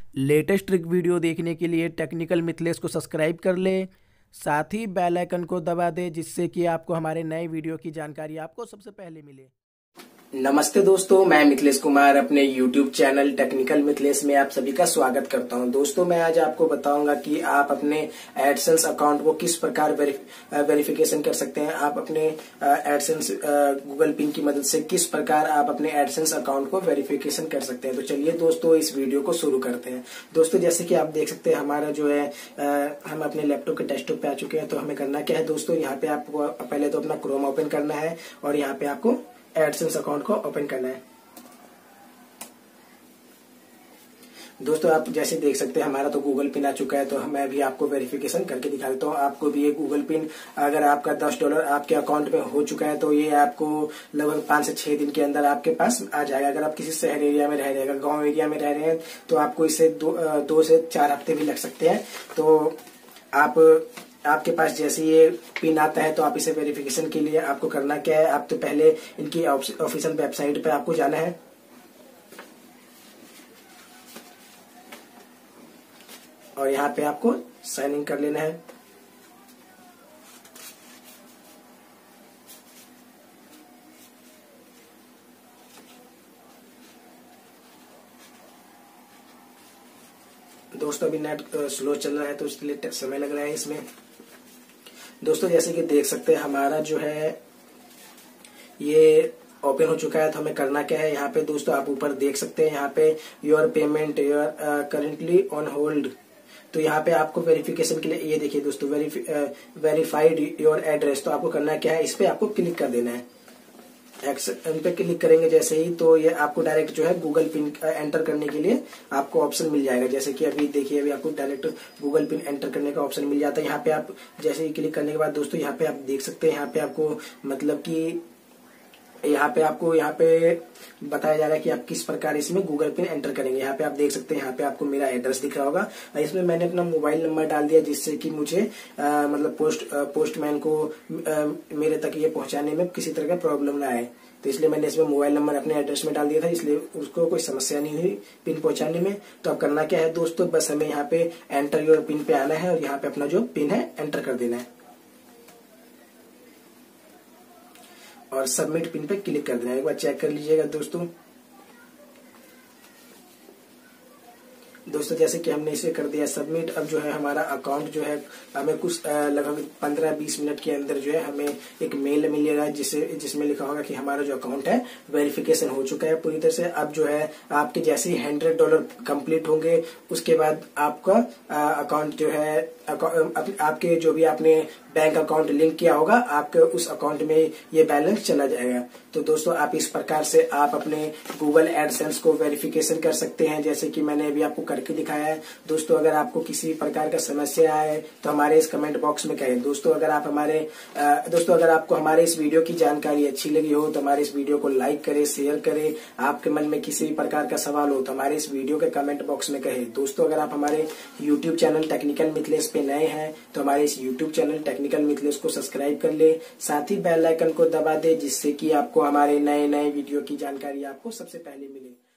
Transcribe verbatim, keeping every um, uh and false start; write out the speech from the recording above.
Latest trick video देखने के लिए टेक्निकल मिथलेश को सब्सक्राइब कर ले। साथ ही बेल आइकन को दबा दे, जिससे कि आपको हमारे नए वीडियो की जानकारी आपको सबसे पहले मिले। नमस्ते दोस्तों, मैं मिथलेश कुमार अपने यूट्यूब चैनल टेक्निकल मिथलेश में आप सभी का स्वागत करता हूं। दोस्तों, मैं आज आपको बताऊंगा कि आप अपने एडसेंस अकाउंट को किस प्रकार वेरिफिकेशन कर सकते हैं। आप अपने एडसेंस गूगल पिन की मदद से किस प्रकार आप अपने एडसेंस अकाउंट को वेरिफिकेशन कर सकते हैं। तो चलिए दोस्तों, इस वीडियो को शुरू करते हैं। दोस्तों, जैसे कि आप देख सकते हैं, हमारा जो है आ, हम अपने लैपटॉप के डेस्कटॉप पे आ चुके हैं। तो हमें करना क्या है दोस्तों, यहाँ पे आपको पहले तो अपना क्रोम ओपन करना है और यहाँ पे आपको एडसेंस अकाउंट को ओपन करना है। दोस्तों, आप जैसे देख सकते हैं, हमारा तो गूगल पिन आ चुका है। तो मैं भी आपको वेरिफिकेशन करके दिखा देता हूँ। आपको भी ये गूगल पिन, अगर आपका दस डॉलर आपके अकाउंट में हो चुका है तो ये आपको लगभग पांच से छह दिन के अंदर आपके पास आ जाएगा। अगर आप किसी शहर एरिया में रह रहे हैं, गाँव एरिया में रह रहे हैं, तो आपको इससे दो, दो से चार हफ्ते भी लग सकते हैं। तो आप आपके पास जैसे ये पिन आता है तो आप इसे वेरिफिकेशन के लिए आपको करना क्या है, आप तो पहले इनकी ऑफिशियल वेबसाइट पे आपको जाना है। और यहाँ पे आपको साइन इन कर लेना है। दोस्तों, अभी नेट स्लो चल रहा है तो इसलिए समय लग रहा है इसमें। दोस्तों, जैसे कि देख सकते हैं, हमारा जो है ये ओपन हो चुका है। तो हमें करना क्या है, यहाँ पे दोस्तों आप ऊपर देख सकते हैं, यहाँ पे your payment your currently on hold. तो यहाँ पे आपको वेरिफिकेशन के लिए ये देखिए दोस्तों, वेरीफाइड योर एड्रेस। तो आपको करना क्या है, इस पे आपको क्लिक कर देना है। इन पे क्लिक करेंगे जैसे ही, तो ये आपको डायरेक्ट जो है गूगल पिन एंटर करने के लिए आपको ऑप्शन मिल जाएगा। जैसे कि अभी देखिए, अभी आपको डायरेक्ट गूगल पिन एंटर करने का ऑप्शन मिल जाता है। यहाँ पे आप जैसे ही क्लिक करने के बाद दोस्तों, यहाँ पे आप देख सकते हैं, यहाँ पे आपको मतलब कि यहाँ पे आपको यहाँ पे बताया जा रहा है कि आप किस प्रकार इसमें गूगल पिन एंटर करेंगे। यहाँ पे आप देख सकते हैं, यहाँ पे आपको मेरा एड्रेस दिख रहा होगा। इसमें मैंने अपना मोबाइल नंबर डाल दिया, जिससे कि मुझे आ, मतलब पोस्ट पोस्टमैन को आ, मेरे तक ये पहुंचाने में किसी तरह का प्रॉब्लम ना आए। तो इसलिए मैंने इसमें मोबाइल नंबर अपने एड्रेस में डाल दिया था, इसलिए उसको कोई समस्या नहीं हुई पिन पहुंचाने में। तो अब करना क्या है दोस्तों, बस हमें यहाँ पे एंटर योर पिन पे आना है और यहाँ पे अपना जो पिन है एंटर कर देना है और सबमिट पिन पे क्लिक कर देना है। एक बार चेक कर लीजिएगा दोस्तों। दोस्तों, जैसे कि हमने इसे कर दिया सबमिट। अब जो है हमारा अकाउंट जो है, हमें कुछ लगभग पंद्रह बीस मिनट के अंदर जो है हमें एक मेल मिलेगा, जिसे जिसमें लिखा होगा कि हमारा जो अकाउंट है वेरिफिकेशन हो चुका है पूरी तरह से। अब जो है आपके जैसे ही हंड्रेड डॉलर कंप्लीट होंगे, उसके बाद आपका अकाउंट जो है आपके जो भी आपने बैंक अकाउंट लिंक किया होगा, आपके उस अकाउंट में ये बैलेंस चला जाएगा। तो दोस्तों, आप इस प्रकार से आप अपने गूगल एडसेंस को वेरिफिकेशन कर सकते हैं, जैसे कि मैंने अभी आपको करके दिखाया है। दोस्तों, अगर आपको किसी प्रकार का समस्या आए तो हमारे इस कमेंट बॉक्स में कहें। दोस्तों, अगर आप हमारे दोस्तों अगर आपको हमारे इस वीडियो की जानकारी अच्छी लगी हो तो हमारे इस वीडियो को लाइक करें, शेयर करें। आपके मन में किसी प्रकार का सवाल हो तो हमारे इस वीडियो के कमेंट बॉक्स में कहें। दोस्तों, अगर आप हमारे यूट्यूब चैनल टेक्निकल मिथलेश पे नए हैं तो हमारे इस यूट्यूब चैनल टेक्निकल मिथलेश को सब्सक्राइब कर ले। साथ ही बेल आइकन को दबा दे, जिससे कि आपको हमारे नए नए वीडियो की जानकारी आपको सबसे पहले मिले।